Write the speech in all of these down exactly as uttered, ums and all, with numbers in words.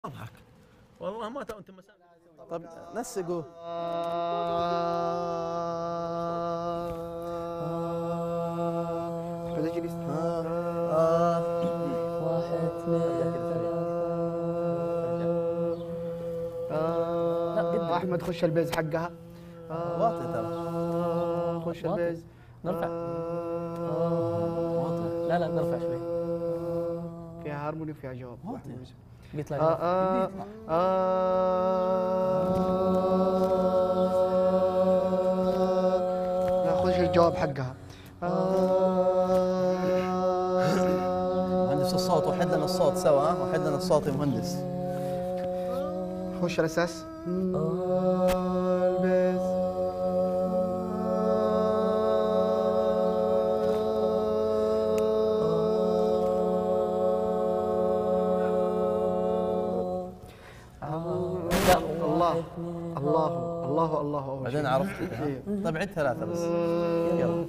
اضحك والله ما تو انت مساء. طب نسقوا. اجلس. واحد اثنين ثلاثة. احمد خش البيز حقها. واطي ترى. خش البيز. نرفع. لا لا نرفع شوي. فيها هارموني وفيها جواب. بيطلع آه آه آه لا خش الجواب حقها. مهندس الصوت وحد لنا الصوت سوا، ها وحد لنا الصوت يا مهندس. خش الاساس. البيز. الله الله الله الله. بعدين عرفت. طيب عد ثلاثة بس. يلا.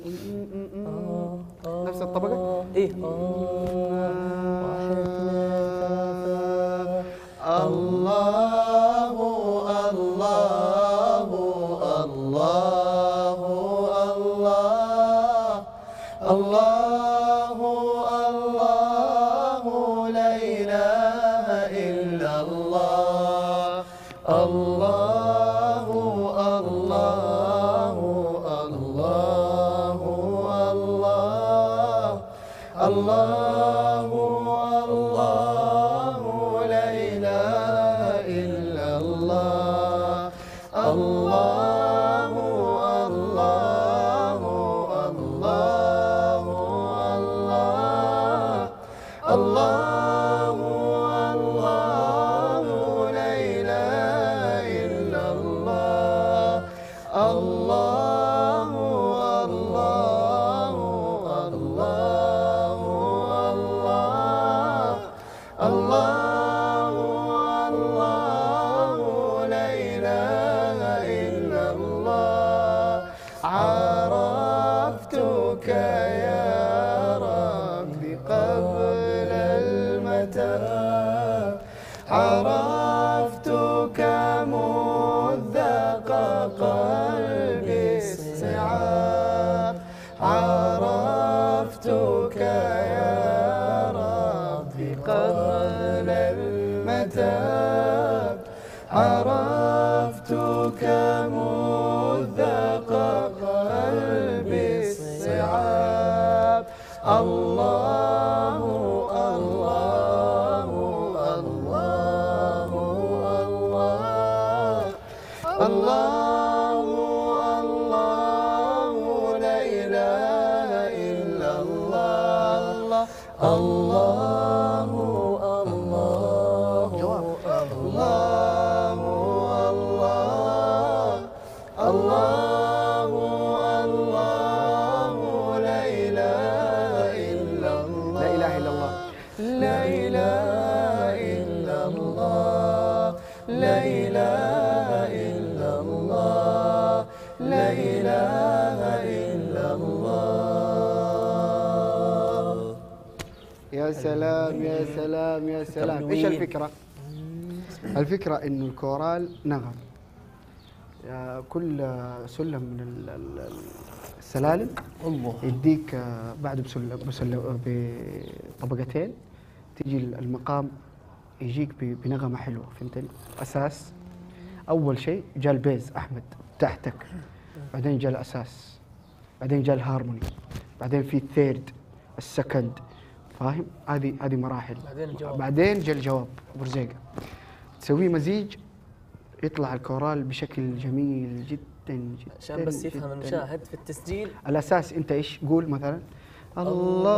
نفس الطبقة؟ ايه. واحد اثنين ثلاثة. الله الله الله الله الله الله لا إله إلا الله. الله الله الله الله الله الله لا إله إلا الله. الله الله الله الله الله الله لا إله إلا الله. الله الله الله الله الله الله لا إله إلا الله. عرفتك يا ربي قبل المتاع. عرفتك مذ ذاق قلبي الصعاب. عرفتك يا ربي قبل المتاع. عرفتك مذ ذاق قلبي الصعاب. الله الله الله الله الله الله لا إله إلا الله. الله الله جواب. الله الله الله الله لا إله إلا الله. لا إله إلا الله. لا إله إلا الله. لا إله إلا الله. لا إله إلا الله. يا سلام يا سلام يا سلام. ايش الفكرة؟ الفكرة انه الكورال نغم. كل سلم من ال- ال- السلالم الله يديك بعده بسلم بسلم بطبقتين، تيجي المقام يجيك ب- بنغمة حلوة. فهمتني؟ اساس اول شيء جاء البيز احمد تحتك، بعدين جاء الاساس، بعدين جاء الهارموني، بعدين في الثيرد السكند. فاهم؟ هذه هذه مراحل. بعدين الجواب. بعدين جاء الجواب برزيقة، تسويه مزيج يطلع الكورال بشكل جميل جدا جدا. عشان بس يفهم جداً. المشاهد في التسجيل. الاساس انت ايش؟ قول مثلا الله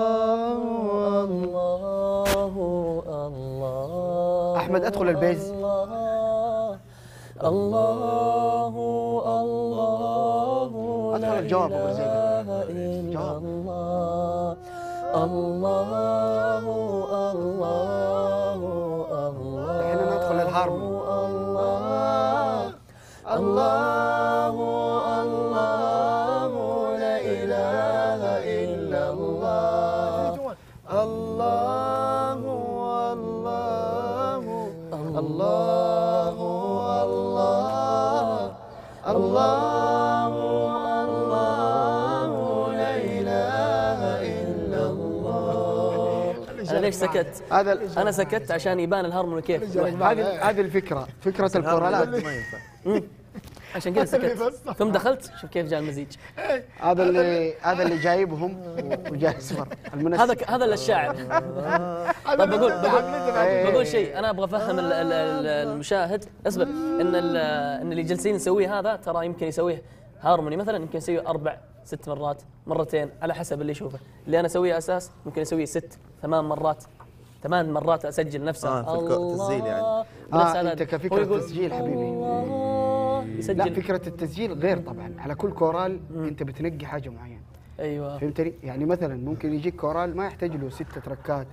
الله الله. احمد ادخل البيز. الله الله الله ادخل الجواب ابو رزيق. جواب. الله الله الله الله. الحين انا ادخل الهارموني. الله الله الله لا إله إلا الله. الله الله الله الله الله الله لا إله إلا الله. أنا ليش سكت؟ هذا أنا سكت عشان يبان الهارموني كيف. هذه هذه الفكره، فكره الكورالات. ما ينفع. عشان كذا سكت. ثم دخلت شوف كيف جاء المزيج. هذا اللي هذا اللي جايبهم وجاي اسمر المنسق. هذا ك- هذا الشاعر. طيب بقول بقول بقول شيء، انا ابغى افهم ال- ال- ال- المشاهد. اصبر، ان ال- ان اللي جالسين نسويه هذا ترى يمكن يسويه هارموني مثلا، يمكن يسويه اربع ست مرات، مرتين، على حسب اللي يشوفه. اللي انا اسويه اساس ممكن اسويه ست ثمان مرات، ثمان مرات اسجل نفسه. آه، في الك- التسجيل يعني. اه بس هذا انت هو كفكره يقول تسجيل حبيبي. الله، لا، يسجل. فكره التسجيل غير طبعا. على كل كورال انت بتنقي حاجه معينه، ايوه فهمتني؟ يعني مثلا ممكن يجيك كورال ما يحتاج له ستة تركات،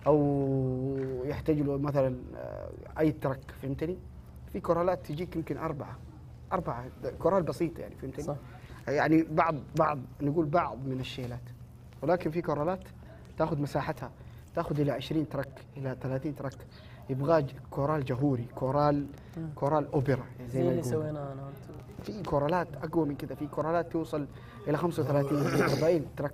او يحتاج له مثلا آه، اي ترك، فهمتني؟ في كورالات تجيك يمكن اربعه اربعه كورال بسيطه، يعني فهمتني؟ صح. يعني بعض بعض نقول بعض من الشيلات، ولكن في كورالات تاخذ مساحتها، تاخذ الى عشرين ترك الى ثلاثين ترك. يبغى ج- كورال جهوري، كورال كورال اوبرا زي زي ما اللي يقولوا. سويناه انا وانت. في كورالات اقوى من كذا، في كورالات توصل الى خمسة وثلاثين أربعين ترك.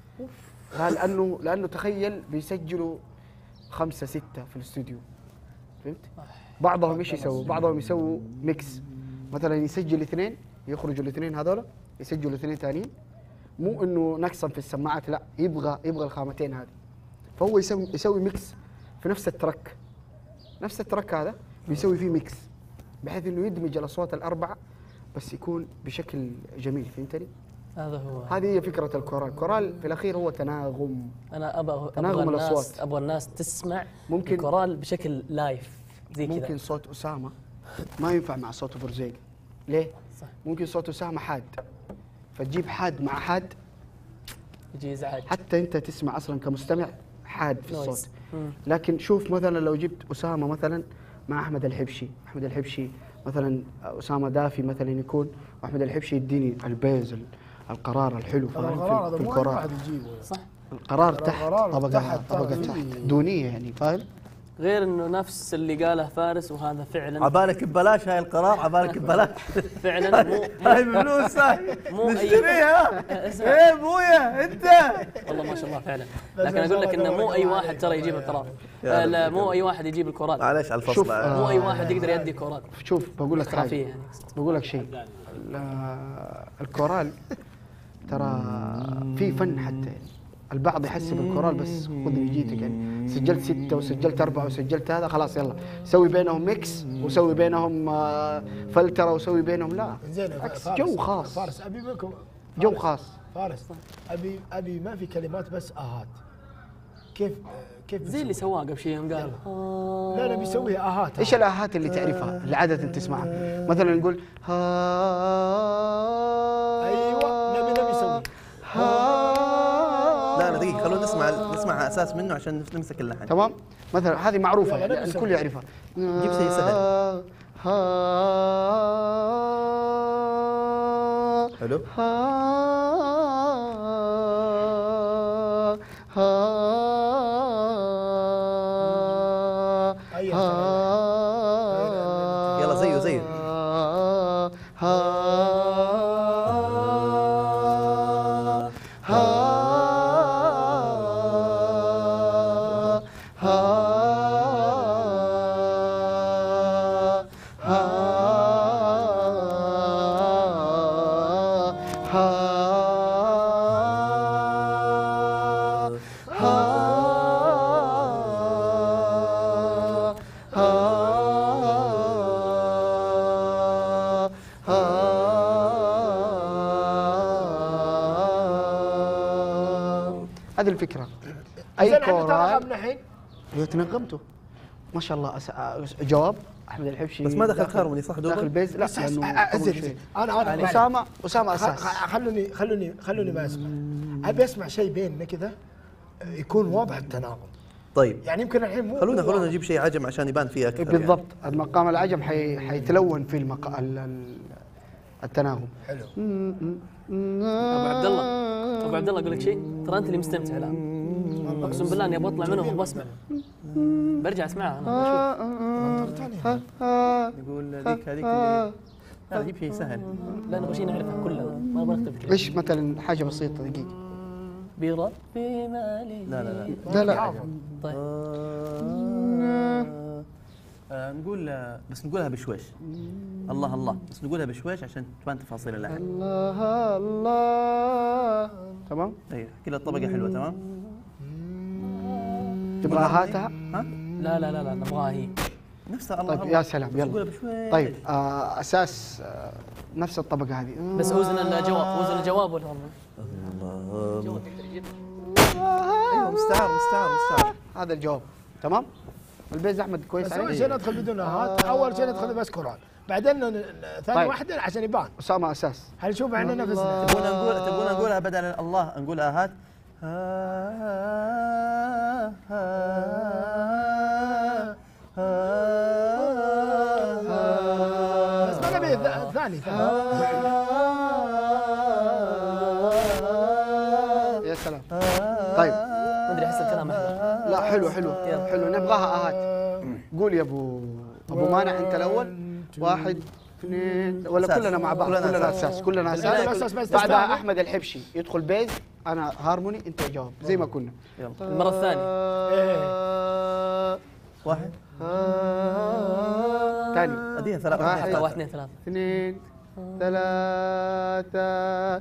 لا، لانه لانه تخيل بيسجلوا خمسه سته في الاستوديو، فهمت؟ بعضهم ايش يسووا؟ بعضهم يسووا ميكس، مثلا يسجل اثنين، يخرجوا الاثنين هذول يسجلوا اثنين ثانيين، مو انه نقصا في السماعات، لا، يبغى يبغى الخامتين هذه، فهو يسوي يسوي ميكس في نفس الترك، نفس الترك هذا بيسوي فيه ميكس بحيث انه يدمج الاصوات الاربعه بس يكون بشكل جميل، فهمتني؟ هذا هو. هذه هي فكره الكورال. الكورال في الاخير هو تناغم. انا ابغى تناغم ابغى الناس الأصوات. ابغى الناس تسمع ممكن- الكورال بشكل لايف زي كذا. ممكن صوت اسامه ما ينفع مع صوت برزيق، ليه؟ صح. ممكن صوت اسامه حاد، فتجيب حاد مع حاد، يجي ازعاج. حتى انت تسمع اصلا كمستمع حاد في نويز. الصوت. مم. لكن شوف مثلا لو جبت اسامه مثلا مع احمد الحبشي، احمد الحبشي مثلا اسامه دافي مثلا يكون، واحمد الحبشي يديني البيز ال- القرار الحلو، فاهم؟ القرار في, هذا في مو أي الكورال واحد يجيبه. صح. القرار تحت، القرار طبقه تحت، طبقه تحت. تحت دونيه، يعني فاهم؟ غير انه نفس اللي قاله فارس، وهذا فعلا عبالك ببلاش هاي القرار، عبالك ببلاش. فعلا مو هاي بفلوس هاي مو أي- نشتريها. اسمع. ايه ابويا انت. والله ما شاء الله فعلا. لكن اقول لك انه مو اي واحد ترى يجيب القرار. يا آه، لا رب. مو اي واحد يجيب الكورال. معلش على شوف، الفصل. آه، مو اي واحد يقدر يدي كورال. شوف بقول لك احترافيه حاجه، يعني. بقول لك شيء. ال- الكورال ترى في فن، حتى البعض يحسب الكورال بس خذ نجيتك، يعني سجلت ستة وسجلت أربعة وسجلت هذا خلاص يلا سوي بينهم ميكس وسوي بينهم آه، فلترة وسوي بينهم، لا، زين يا بالعكس، فارس، جو خاص. فارس ابي منكم جو فارس- خاص. فارس ابي ابي ما في كلمات بس اهات. كيف كيف زي اللي بنسوي؟ سواه قبل شيء يوم قال لا لا بيسويها اهات. ايش الاهات اللي تعرفها اللي عاده تسمعها؟ مثلا نقول ها، ايوه نبي نبي يسوي. ها. لا لا دقيقة، خلونا نسمع نسمع على اساس منه عشان نمسك اللحن. تمام، مثلا هذه معروفه يلا يعني نبي الكل نسوي. يعرفها. جيب شيء سهل. ها، حلو. ها، ها، أي ها، يلا زيه زيه. ها، ها، هذه الفكرة. أي زين احنا كورال تنغمنا الحين. أيوة تنغمته ما شاء الله. أس... أس- جواب أحمد الحبشي بس ما دخل داخل- هارموني صح دوبل؟ داخل بيز، لا بس لأنه أس- أ- قبل زين شوي. زين انا انا أسامة أسامة خ- أساس. خ- خلوني خلوني خلوني ما اسمع. ابي اسمع شيء بيننا كذا يكون واضح التناغم. طيب يعني يمكن الحين مو خلونا مو خلونا واضح. نجيب شيء عجم عشان يبان فيه اكثر. بالضبط، المقام العجم حي... حيتلون في المق... ال... ال... التناغم. حلو. ابو عبد الله ابو عبد الله اقول لك شيء، ترى انت اللي مستمتع الان. اقسم بالله اني ابغى اطلع منهم وابغى اسمع. برجع اسمعها انا. منظر ثاني ها ها نقول هذيك هذيك اللي لا جيب شيء سهل. لا نبغى شيء نعرفها كلها، ما نبغى نكتب. ايش مثلا حاجه بسيطه دقيقه؟ بربي مالي. لا لا لا لا لا طيب آه، آه، نقول آه، بس نقولها بشويش. الله الله، بس نقولها بشويش عشان تبان تفاصيل اللحن. الله الله. تمام؟ ايوه كذا الطبقه حلوه. تمام. تبغى هاتها؟ ها؟ لا لا لا لا نبغاها هي. نفسها الله طيب الله. يا سلام بس نقولها يلا. بشويش. طيب آه اساس آه نفس الطبقه هذه. بس وزن الجواب، وزن الجواب ولا الله. ايوه مستعار مستعار مستعار. هذا الجواب تمام؟ البيز احمد كويس بس اول عليه؟ شيء ندخل بدون هات، اول شيء ندخل بس قران، بعدين ن- ن- ثاني طيب. واحده عشان يبان. اسامه اساس. هنشوف احنا نفسنا. تبغون نقول تبغون نقولها بدل الله نقول اهات. بس ما نبي ث- ثاني ثاني. يا سلام. طيب ما ادري احس الكلام احلى. لا حلو حلو حلو نبغاها اهات. قول يا ابو ابو مانع انت الاول. واحد اثنين ولا أساس. كلنا مع بعض؟ كلنا كلنا أساس. اساس كلنا كلنا أساس، اساس. بس بعدها تستعمل. احمد الحبشي يدخل بيز، انا هارموني انت جواب زي ما كنا. يلا المرة الثانية. آه، واحد ثاني اديها ثلاثة. واحد. واحد اثنين ثلاثة. اثنين ثلاثة.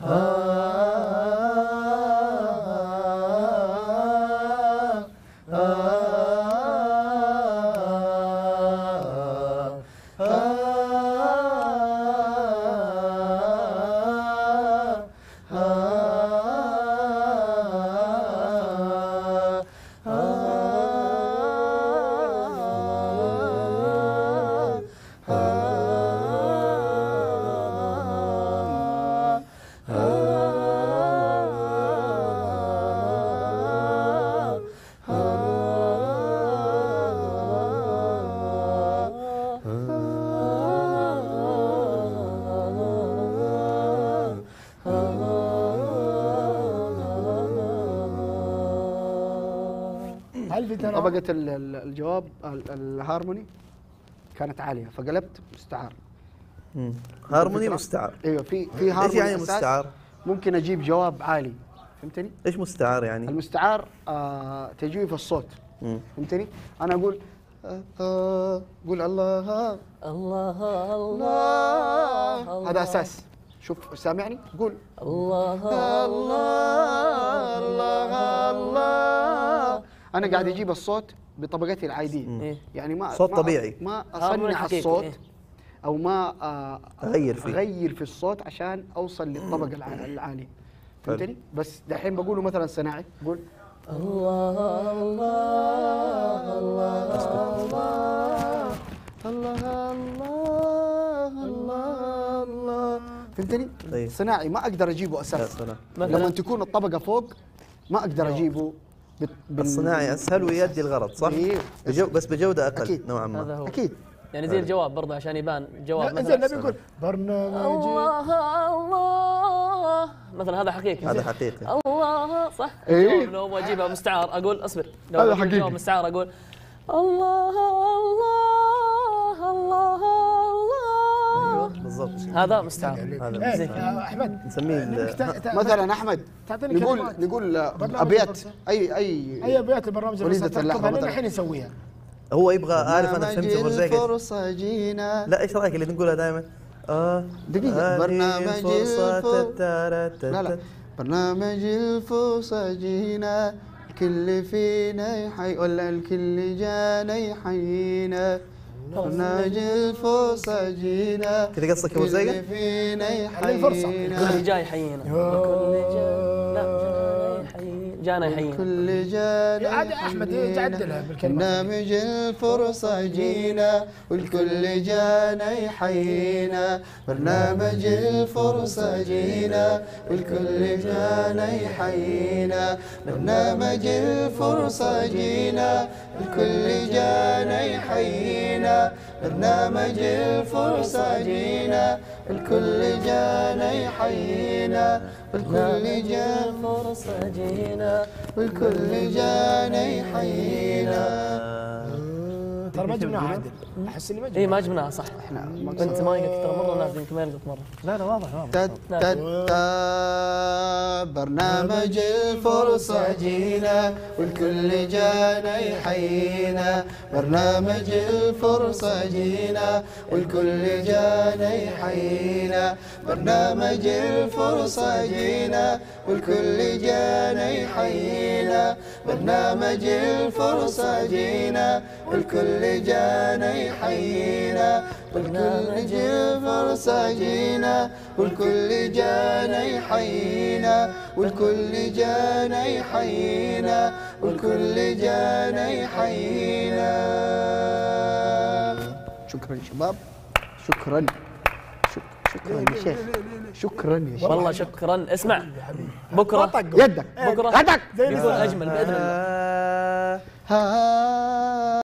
هل في تناقض؟ طبقة ال- ال- الجواب ال- الهارموني كانت عالية فقلبت مستعار. مم. هارموني مستعار. ايوه في في ايش هارموني يعني أساس، مستعار؟ ممكن اجيب جواب عالي. فهمتني؟ ايش مستعار يعني؟ المستعار آه تجويف الصوت. مم. فهمتني؟ انا اقول آه آه قول الله الله الله الله. هذا اساس. شوف سامعني؟ قول الله الله الله الله. انا قاعد اجيب الصوت بطبقتي العاديه. إيه. يعني ما صوت ما- طبيعي. ما هارموني اصنع حقيقي. الصوت إيه. او ما آه، أغير فيه. اغير في الصوت عشان اوصل للطبقه الع- العاليه. فهمتني؟ بس دحين بقوله مثلا صناعي. قول الله الله الله الله الله الله الله. فهمتني؟ طيب. صناعي ما اقدر اجيبه يا اساس. سلام. مثلاً؟ لما تكون الطبقه فوق ما اقدر اجيبه بت- بال- الصناعي اسهل ويؤدي الغرض صح؟ إيه. بجو بس بجوده اقل أكيد. نوعا هذا ما. هو. اكيد. يعني زي الجواب برضه عشان يبان جواب لا، زين مثلا. نبي نقول برنامج الله الله مثلا هذا حقيقي. هذا حقيقي. الله صح؟ إيه. الجواب لو ابغى اجيبها مستعار اقول اصبر. لو هذا أجيب حقيقي. جواب مستعار اقول الله الله الله الله. ايوه بالضبط. هذا مستعار. هذا ايه مستعار. يا احمد نسميه ال- نبيك تا- تا- مثلا احمد تعطيني نقول كلمات. نقول برنامج ابيات الفرصة. اي اي اي ابيات البرنامج وليدة اللي اللحظة تكتبها لنا مثلاً. الحين نسويها. هو يبغى عارف انا فهمت ابو زيك إيش. الفرصة جينا. لا ايش رايك اللي نقولها دائما؟ اه دقيقة. هذه برنامج فرصة الفر- تتارا لا لا تتت. برنامج الفرصة جينا الكل فينا يحيي ولا الكل جانا يحيينا. برنامج الفرصة جينا كذا قصدك يا ابو الكل زيك؟ فينا الفرصة. يحيينا. كل جاي يحيينا. كل جاي لا جانا يحيينا. جانا يحيينا. كل جانا عاد احمد تعدلها بالكلمه. برنامج الفرصة جينا والكل جانا يحيينا. برنامج الفرصة جينا والكل جانا يحيينا. برنامج الفرصة جينا الكل جانا يحيينا. برنامج الفرصة جينا الكل جانا يحيينا. والكل جانا فرصة جينا. والكل جانا يحيينا. ترى ما جبنا عادل. احس اني ما اي ما جبناها صح. احنا انت ما يقدر ترى مره ناس يمكن ما يقدر مره. لا لا واضح واضح. تت تت تا برنامج الفرصة جينا والكل جانا يحيينا. برنامج الفرصة جينا والكل جانا يحيينا. برنامج الفرصة جينا والكل جانا يحيينا. برنامج الفرصة جينا والكل جانا يحيينا. برنامج الفرصة جينا والكل جانا يحيينا. والكل جانا يحيينا. والكل جانا يحيينا. شكرا شباب، شكرا شك- شكرا يا شيخ، شكرا يا شيخ. والله شكرا. اسمع بكره يدك بكره يدك بيكون اجمل باذن الله. ها